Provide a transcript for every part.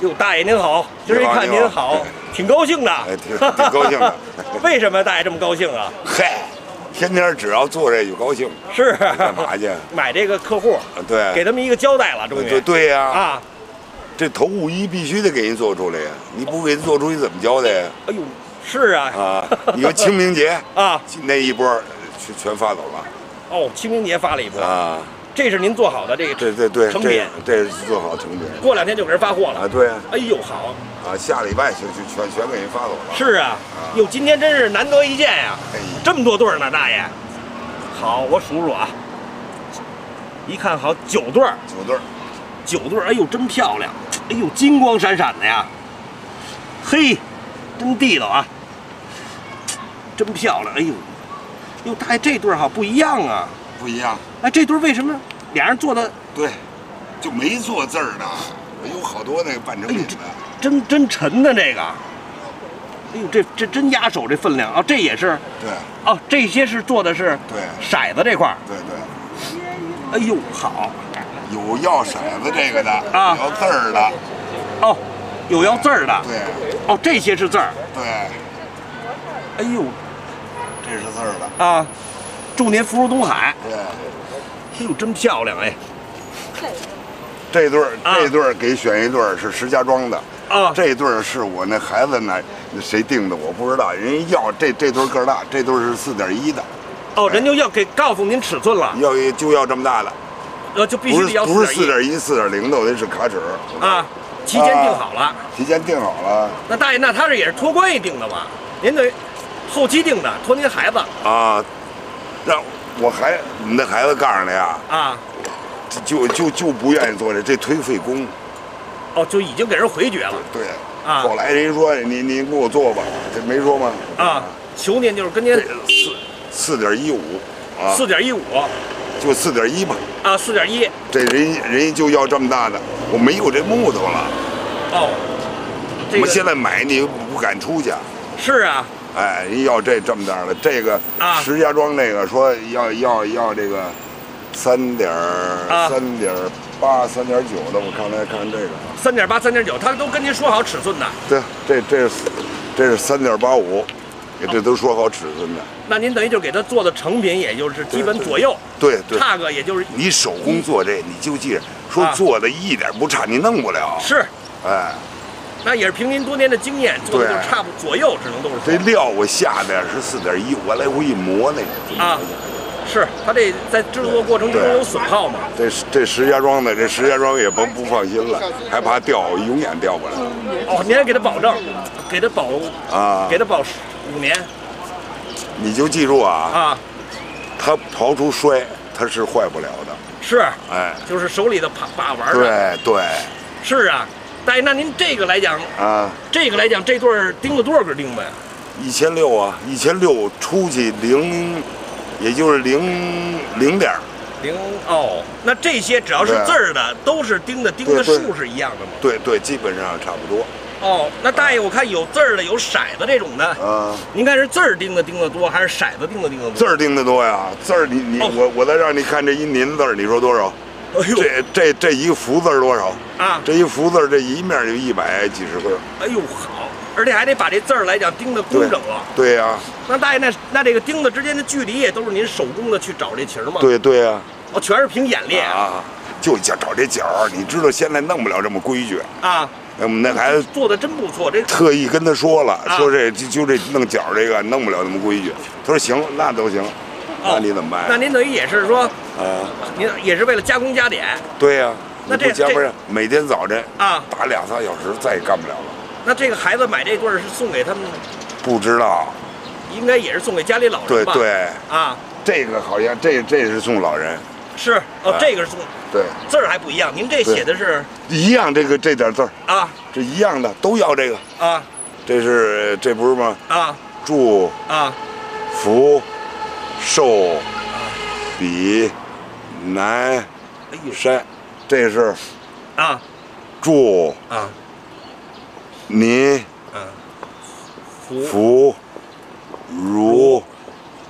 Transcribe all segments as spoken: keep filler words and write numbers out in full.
哟，大爷您好，今儿一看您好，挺高兴的， 哎，挺挺高兴的。 为什么大爷这么高兴啊？ 嗨，天天只要做这就高兴。 是干嘛去？ 买这个客户， 对， 给他们一个交代了，终于。 对对呀。 啊， 这头五一必须得给人做出来呀，你不给人做出去怎么交代呀？ 哎呦，是啊。 啊，你说清明节啊， 那一波全全发走了。 哦，清明节发了一波啊。 这是您做好的这个对对对成品， 这是做好成品。 过两天就给人发货了啊，对啊。 哎呦，好啊，下礼拜就就全全给人发走了。 是啊，哟，今天真是难得一见呀！ 哎， 这么多对儿呢，大爷。好，我数数啊，一看好九对儿， 九对儿， 九对儿，哎呦，真漂亮，哎呦，金光闪闪的呀，嘿，真地道啊，真漂亮，哎呦，哟，大爷这对儿好不一样啊。 不一样， 哎，这对为什么俩人做的对，就没做字儿呢？有好多那个半成品的， 真真沉的这个，哎呦，这这真压手这分量啊！这也是对， 哦，这些是做的是对骰子这块儿， 对对， 哎呦，好， 有要骰子这个的啊， 要字儿的， 哦，有要字儿的， 对， 哦，这些是字儿， 对， 哎呦， 这是字儿的啊。祝您福如东海。 对， 哎呦，真漂亮哎！ 这对儿、 啊、 这对儿给选一对儿是石家庄的啊， 这对儿是我那孩子那谁定的我不知道，人家要这这对儿个儿大，这对儿是四点一的。 哦，人就要给告诉您尺寸了， 要就要这么大的， 呃，就必须得要不是四点一、四点零的，我那是卡尺啊，提前定好了、啊， 提前定好了。 那大爷，那他这也是托关系定的吧？您得后期定的，托您孩子啊。让我孩我们的孩子告诉你呀， 啊， 就就就不愿意做这，这忒费工。 哦，就已经给人回绝了。 对， 啊， 后来人说你你给我做吧，这没说吗？ 啊，求您就是跟您四四点一五啊， 四点一五， 就四点一吧。 啊，四点一， 这人人家就要这么大的，我没有这木头了。 哦， 这个、我们现在买你不敢出去。 是啊。 哎，人要这这么大的，这个石家庄那个说要要要这个三点三点八、三点九的，我刚才看这个三点八、三点九，他都跟您说好尺寸的。 对，这这是这是三点八五，这都说好尺寸的。 那您等于就给他做的成品，也就是基本左右， 对对， 差个也就是你手工做这，你就记着说做的一点不差，你弄不了。 是， 哎。 那也是凭您多年的经验，做的就差不左右，只能都是这料我下的是四点一，我来回一磨那个啊，是他这在制作过程中有损耗嘛？ 这这石家庄的，这石家庄也甭不放心了，害怕掉，永远掉不了。 哦，您还给他保证，给他保啊， 给他保五年。 你就记住啊啊， 他刨出摔，他是坏不了的。 是， 哎， 就是手里的把把玩对对， 是啊。大爷，那您这个来讲啊， 这个来讲，这对儿钉了多少个钉子呀？ 一千六啊，一千六出去零，也就是零零点零哦。那这些只要是字儿的，都是钉的，钉的数是一样的吗？ 对对，基本上差不多。 哦，那大爷，我看有字儿的，有骰子这种的。 啊， 您看是字儿钉的钉的多，还是骰子钉的钉的多？ 字儿钉的多呀，字儿你你、哦、我我再让你看这一您字儿，你说多少？哎呦，这这这一个福字多少啊？ 这一福字这一面就一百几十个。 哎呦好，而且还得把这字儿来讲钉的工整了。 对呀、啊。 那大爷，那那这个钉子之间的距离也都是您手工的去找这旗儿吗？ 对对呀、啊。 哦，全是凭眼力啊，就想找这角儿。你知道现在弄不了这么规矩啊。 我们那孩子做的真不错，这特意跟他说了， 啊、 说这就就这弄角这个弄不了那么规矩。他说行，那都行。那你怎么办？ 那您等于也是说， 啊， 您也是为了加工加点。 对呀、啊， 那这加不是每天早晨啊打两三小时，再也干不了了。 那这个孩子买这对儿是送给他们？ 不知道， 应该也是送给家里老人吧？ 对对啊， 这个好像这这是送老人。 是哦，这个是送。 对， 字儿还不一样。您这写的是一样，这个这点字儿啊， 这一样的都要这个啊。 这是这不是吗？ 啊， 祝啊， 福寿。比南山，这是啊， 祝啊， 您啊， 福如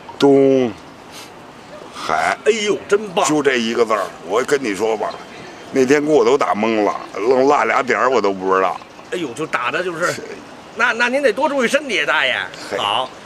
东海。 哎呦，真棒！ 就这一个字儿，我跟你说吧， 那天给我都打懵了，愣落俩点儿我都不知道。 哎呦，就打的就是，那那您得多注意身体，大爷。好。